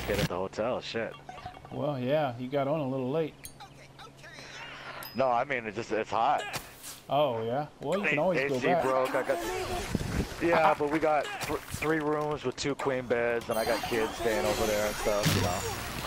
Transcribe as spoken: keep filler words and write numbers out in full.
stayed at the hotel. Shit. Well, yeah, you got on a little late. No, I mean, it's just, it's hot. Oh, yeah? Well, you can always A go C back. broke. I got. Yeah, but we got th three rooms with two queen beds, and I got kids staying over there and stuff, you know.